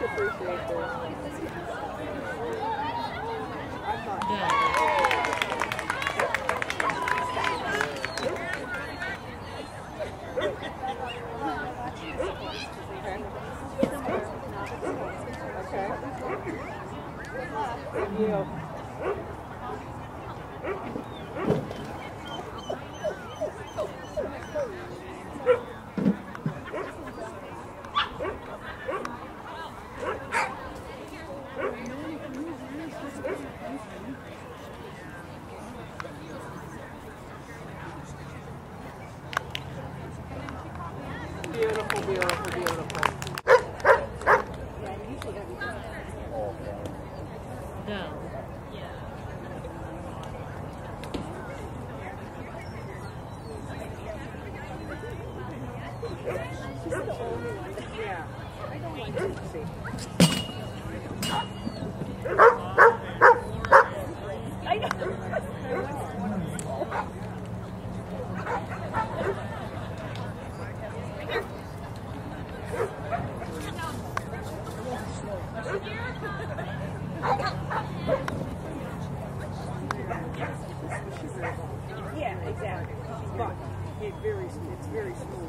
appreciate this. Okay. Thank you. Beautiful, beautiful, beautiful. No. Yeah. I don't like to see. I know. Yeah, exactly. But it's very smooth.